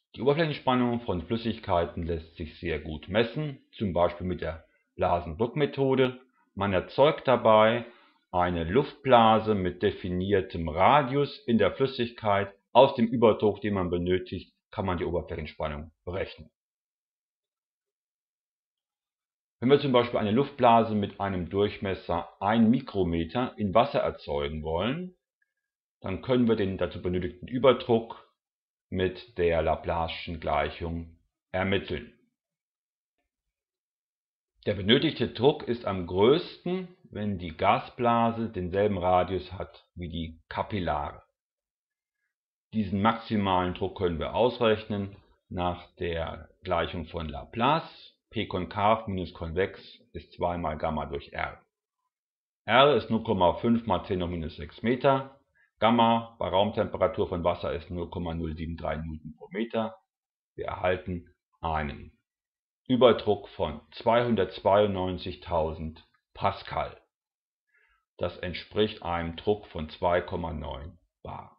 Die Oberflächenspannung von Flüssigkeiten lässt sich sehr gut messen, zum Beispiel mit der Blasendruckmethode. Man erzeugt dabei eine Luftblase mit definiertem Radius in der Flüssigkeit. Aus dem Überdruck, den man benötigt, kann man die Oberflächenspannung berechnen. Wenn wir zum Beispiel eine Luftblase mit einem Durchmesser 1 Mikrometer in Wasser erzeugen wollen, dann können wir den dazu benötigten Überdruck mit der Laplace'schen Gleichung ermitteln. Der benötigte Druck ist am größten, wenn die Gasblase denselben Radius hat wie die Kapillare. Diesen maximalen Druck können wir ausrechnen nach der Gleichung von Laplace. P konkav minus konvex ist 2 mal Gamma durch R. R ist 0,5 mal 10 hoch minus 6 Meter. Gamma bei Raumtemperatur von Wasser ist 0,073 Newton pro Meter. Wir erhalten einen Überdruck von 292.000 Pascal. Das entspricht einem Druck von 2,9 bar.